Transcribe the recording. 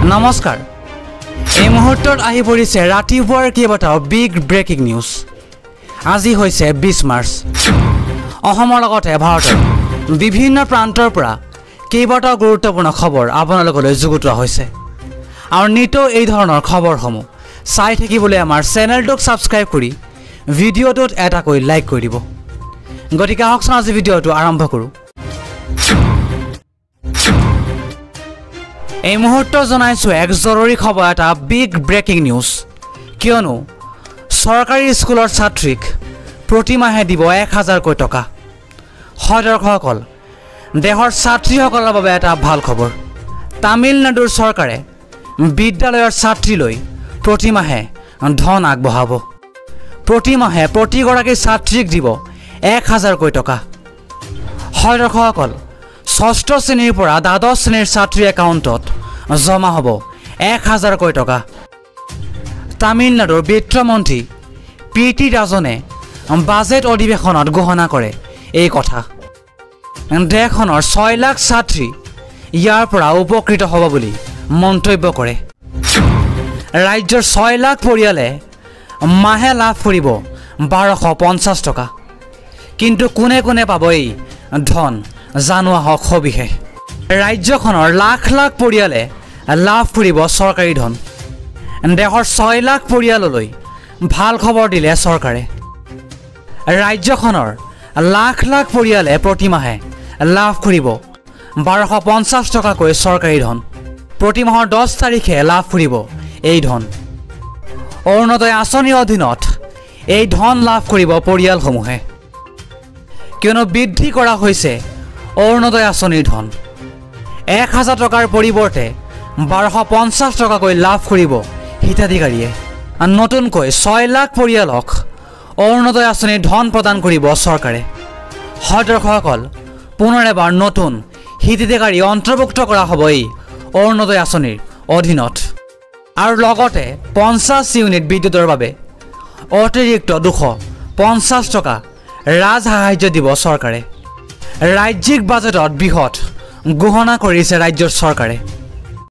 নমস্কাৰ এই মুহূৰ্তত আহি পৰিছে ৰাতিপুৱাৰ কেইবাটাও বিগ ব্ৰেকিং নিউজ আজি হৈছে 20 মাৰ্চ অসমৰ লগতে ভাৰতৰ বিভিন্ন প্ৰান্তৰ পৰা কেইবাটাও গুৰুত্বপূৰ্ণ খবৰ আপোনালোকলৈ যুগুতোৱা হৈছে আৰু নিতৌ এই ধৰণৰ খবৰসমূহ চাই থাকিবলৈ আমাৰ চেনেলটোক সাবস্ক্ৰাইব কৰি ভিডিঅ'টোত এটাকৈ লাইক কৰি দিব গতিকে আহকচোন আজি ভিডিঅ'টো আৰম্ভ কৰোঁ এই মুহূৰ্ত জনাইছো এক জৰুৰী খবৰ এটা বিগ ব্ৰেকিং নিউজ কিয়নো সৰকাৰী স্কুলৰ ছাত্ৰীক প্ৰতিমাহে দিব 1000 কোটি টকা হয় দৰ্শকসকল দেশৰ ছাত্ৰীসকলৰ বাবে এটা ভাল খবৰ তামিলনাডুৰ চৰকাৰে বিদ্যালয়ৰ ছাত্ৰীলৈ প্ৰতিমাহে ধন আগবঢ়াব প্ৰতিমাহে প্ৰতিগৰাকী ছাত্ৰীক দিব 1000 কোটি টকা হয় দৰ্শকসকল ষষ্ঠ শ্ৰেণীৰ পৰা দ্বাদশ শ্ৰেণীৰ ছাত্ৰীৰ একাউণ্টত জমা হ'ব 1000 কোটি টকা তামিলনাডুৰ বিত্তমন্ত্ৰী পিটি ৰাজনে বাজেট অধিৱেশনত ঘোষণা কৰে এই কথা দেশখনৰ 6 লাখ ছাত্ৰী ইয়াৰ পৰা উপকৃত হ'ব বুলি মন্তব্য কৰে ৰাজ্যৰ 6 লাখ পৰিয়ালে মাহে লাভ কৰিব 1250 টকা কিন্তু কোনে কোনে পাব এই ধন জানোৱা হওক সবিশেষ ৰাজ্যখনৰ লাখ লাখ পৰিয়ালে লাভ কৰিব চৰকাৰী ধন দেশৰ 6 লাখ পৰিয়াললৈ ভাল খবৰ দিলে চৰকাৰে ৰাজ্যখনৰ লাখ লাখ পৰিয়ালে প্ৰতিমাহে লাভ কৰিব 1250 টকাকৈ চৰকাৰী ধন প্ৰতি মাহৰ 10 তাৰিখে লাভ কৰিব এই ধন অৰুণোদয় আঁচনিৰ অধীনত এই ধন লাভ কৰিব পৰিয়ালসমূহে কিয়নো বৃদ্ধি কৰা হৈছে অৰুণোদয় আঁচনিৰ ধন 1000 টকাৰ পৰিৱৰ্তে 1250 টকাকৈ লাভ কৰিব হিতাধিকাৰীয়ে নতুনকৈ 6 লাখ পৰিয়ালক অৰুণোদয় আঁচনিৰ ধন প্ৰদান কৰিব চৰকাৰে হয় দৰ্শকসকল পুনৰ এবাৰ নতুন হিতাধিকাৰী অন্তৰ্ভুক্ত কৰা হ'ব এই অৰুণোদয় আঁচনিৰ অধীনত আৰু লগতে 50 ইউনিট বিদ্যুতৰ বাবে অতিৰিক্ত 250 টকা ৰাজসাহায্য দিব চৰকাৰে ৰাজ্যিক বাজেটত বৃহৎ ঘোষণা কৰিছে ৰাজ্যৰ চৰকাৰে